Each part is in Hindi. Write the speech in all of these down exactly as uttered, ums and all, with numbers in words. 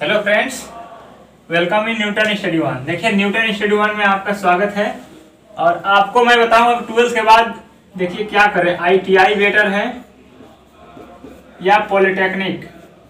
Hello friends, welcome in Newton study one. देखिए न्यूटन स्टडी वन में आपका स्वागत है। और आपको मैं बताऊंगा ट्वेल्थ के बाद देखिए क्या करें, आईटीआई बेटर है या पॉलिटेक्निक।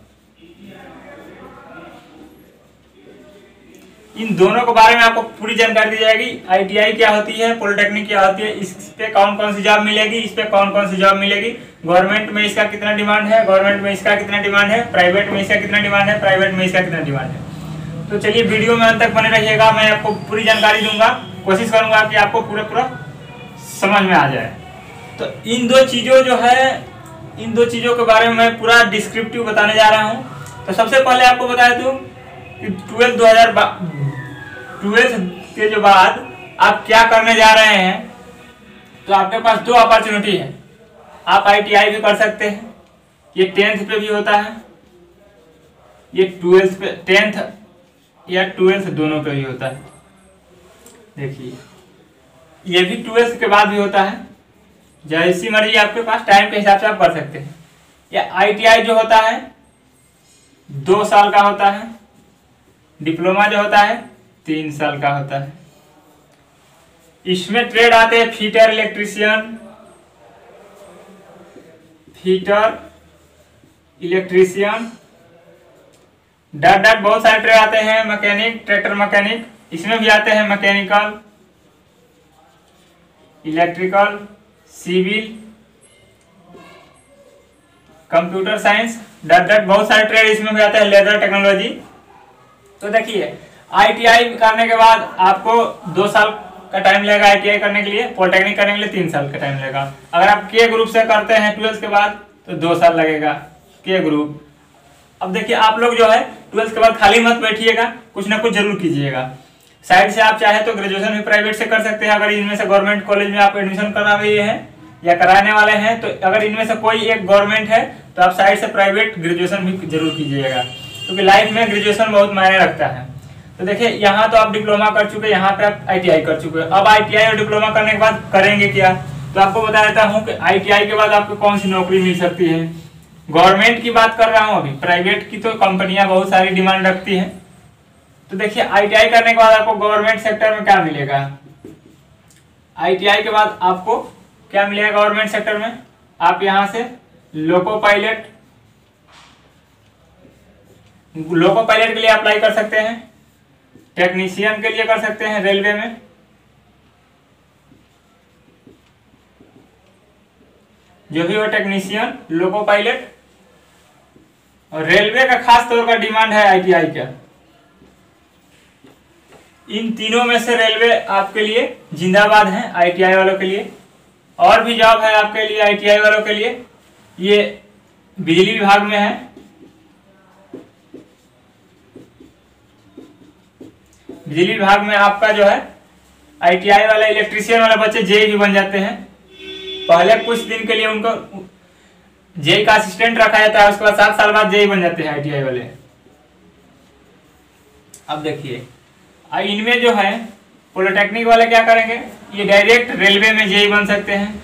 इन दोनों के बारे में आपको पूरी जानकारी दी जाएगी। आईटीआई क्या होती है, पॉलिटेक्निक क्या होती है, इस पे कौन कौन सी जॉब मिलेगी, इस पे कौन कौन सी जॉब मिलेगी, गवर्नमेंट में इसका कितना डिमांड है, गवर्नमेंट में इसका कितना डिमांड है, प्राइवेट में इसका कितना डिमांड है, प्राइवेट में इसका कितना डिमांड है। तो चलिए वीडियो में अंत तक बने रहिएगा, मैं आपको पूरी जानकारी दूंगा। कोशिश करूंगा कि आपको पूरा पूरा समझ में आ जाए। तो इन दो चीजों जो है इन दो चीजों के बारे में मैं पूरा डिस्क्रिप्टिव बताने जा रहा हूँ। तो सबसे पहले आपको बता दूं कि ट्वेल्थ दो हजार ट्वेल्थ के जो बाद आप क्या करने जा रहे हैं। तो आपके पास दो अपॉर्चुनिटी है। आप आईटीआई भी कर सकते हैं, ये टेंथ पे भी होता है, ये ट्वेल्थ पे, टेंथ या ट्वेल्थ दोनों पे भी होता है। देखिए ये भी ट्वेल्थ के बाद भी होता है, जैसी मर्जी आपके पास टाइम के हिसाब से आप कर सकते हैं। या आईटीआई जो होता है दो साल का होता है, डिप्लोमा जो होता है तीन साल का होता है। इसमें ट्रेड आते हैं fitter, electrician, fitter, electrician, dot dot बहुत सारे ट्रेड आते हैं। मैकेनिक, ट्रैक्टर मैकेनिक, इसमें भी आते हैं mechanical, electrical, civil, computer science, dot dot बहुत सारे ट्रेड इसमें भी आते हैं, लेदर टेक्नोलॉजी। तो देखिए आईटीआई करने के बाद आपको दो साल का टाइम लगेगा आईटीआई करने के लिए, पॉलिटेक्निक करने के लिए तीन साल का टाइम लगेगा। अगर आप के ग्रुप से करते हैं ट्वेल्थ के बाद तो दो साल लगेगा के ग्रुप। अब देखिए आप लोग जो है ट्वेल्थ के बाद खाली मत बैठिएगा, कुछ ना कुछ जरूर कीजिएगा। साइड से आप चाहे तो ग्रेजुएशन भी प्राइवेट से कर सकते हैं। अगर इनमें से गवर्नमेंट कॉलेज में आप एडमिशन करा रहे हैं या कराने वाले हैं, तो अगर इनमें से कोई एक गवर्नमेंट है तो आप साइड से प्राइवेट ग्रेजुएशन भी जरूर कीजिएगा, क्योंकि लाइफ में ग्रेजुएशन बहुत मायने रखता है। तो देखिए यहाँ तो आप डिप्लोमा कर चुके, यहाँ पे आप आईटीआई कर चुके। अब आईटीआई और डिप्लोमा करने के बाद करेंगे क्या, तो आपको बता देता हूँ कि आईटीआई के बाद आपको कौन सी नौकरी मिल सकती है। गवर्नमेंट की बात कर रहा हूँ, अभी प्राइवेट की तो कंपनियां बहुत सारी डिमांड रखती हैं। तो देखिए आईटीआई करने के बाद आपको गवर्नमेंट सेक्टर में क्या मिलेगा। आईटीआई के बाद आपको क्या मिलेगा गवर्नमेंट सेक्टर में, आप यहाँ से लोको पायलट लोको पायलट के लिए अप्लाई कर सकते हैं, टेक्नीशियन के लिए कर सकते हैं रेलवे में, जो भी हो टेक्नीशियन, लोको पायलट। और रेलवे का खास तौर पर डिमांड है आईटीआई का। इन तीनों में से रेलवे आपके लिए जिंदाबाद है आईटीआई वालों के लिए। और भी जॉब है आपके लिए आईटीआई वालों के लिए। ये बिजली विभाग में है, बिजली विभाग में आपका जो है आईटीआई वाले इलेक्ट्रीशियन वाले बच्चे जेई भी बन जाते हैं। पहले कुछ दिन के लिए उनको जेई का असिस्टेंट रखा जाता है, उसके बाद सात साल बाद जेई बन जाते हैं आईटीआई वाले। अब देखिए इनमें जो है पॉलिटेक्निक वाले क्या करेंगे, ये डायरेक्ट रेलवे में जेई बन सकते हैं,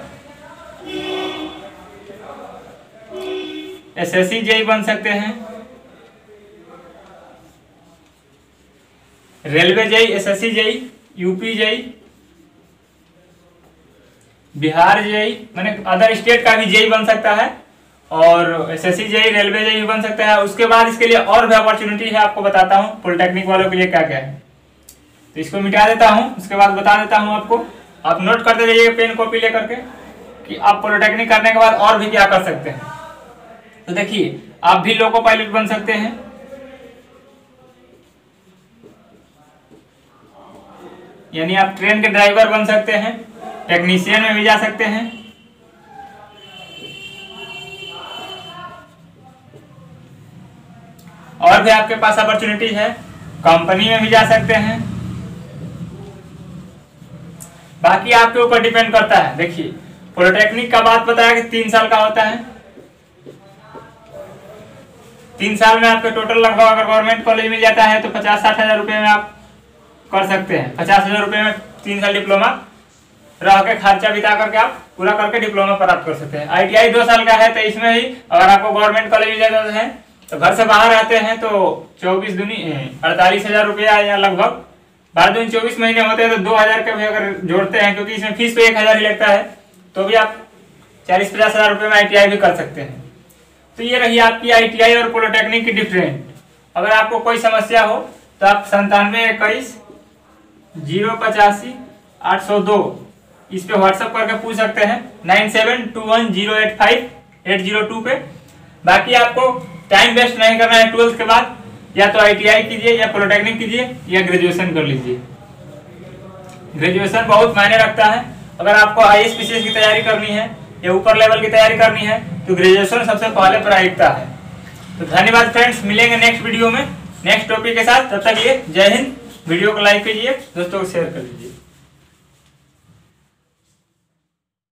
एसएससी जेई बन सकते हैं, railway JE, SSC JE, UP JE, Bihar JE, माने अदर स्टेट का भी जेई बन सकता है, और एसएससी जेई, रेलवे जेई भी बन सकता है। उसके बाद इसके लिए और भी अपॉर्चुनिटी है, आपको बताता हूँ पॉलिटेक्निक वालों के लिए क्या क्या है। तो इसको मिटा देता हूँ, उसके बाद बता देता हूँ आपको। आप नोट करते जाइए पेन कॉपी लेकर के कि आप पॉलिटेक्निक करने के बाद और भी क्या कर सकते हैं। तो देखिए आप भी लोको पायलट बन सकते हैं, यानी आप ट्रेन के ड्राइवर बन सकते हैं, टेक्नीशियन में भी जा सकते हैं, और भी आपके पास अपॉर्चुनिटी है, कंपनी में भी जा सकते हैं। बाकी आपके ऊपर डिपेंड करता है। देखिए पॉलिटेक्निक का बात बताया कि तीन साल का होता है। तीन साल में आपके टोटल लगभग अगर गवर्नमेंट कॉलेज मिल जाता है तो पचास साठ हजार रुपए में आप कर सकते हैं। पचास हजार रुपए में तीन साल डिप्लोमा रह के खर्चा बिता करके आप पूरा करके डिप्लोमा प्राप्त कर सकते हैं। आईटीआई दो साल का है, तो इसमें ही अगर आपको गवर्नमेंट कॉलेज मिल जाता है तो घर से बाहर आते हैं तो चौबीस दूनी अड़तालीस हजार रुपया या लगभग बारह दूनी चौबीस महीने होते हैं तो दो हजार का भी अगर जोड़ते हैं, क्योंकि इसमें फीस तो एक हजार ही लगता है, तो भी आप चालीस पचास हजार रुपये में आई टी आई भी कर सकते हैं। तो ये रही आपकी आई टी आई और पॉलिटेक्निक की डिफरेंट। अगर आपको कोई समस्या हो तो आप संतानवे इक्कीस जीरो पचासी आठ सौ दो इस पे व्हाट्सएप करके पूछ सकते हैं, nine seven two one zero eight five eight zero two पे। बाकी आपको टाइम वेस्ट नहीं करना है, ट्वेल्थ के बाद या तो आई टी आई कीजिए या पॉलिटेक्निक कीजिए या ग्रेजुएशन कर लीजिए। ग्रेजुएशन बहुत मायने रखता है। अगर आपको I S P C S की तैयारी करनी है या ऊपर लेवल की तैयारी करनी है तो ग्रेजुएशन सबसे पहले प्राथमिकता है। तो धन्यवाद फ्रेंड्स, मिलेंगे नेक्स्ट वीडियो में नेक्स्ट टॉपिक के साथ। तब तक ये जय हिंद। वीडियो को लाइक कीजिए, दोस्तों को शेयर कर दीजिए।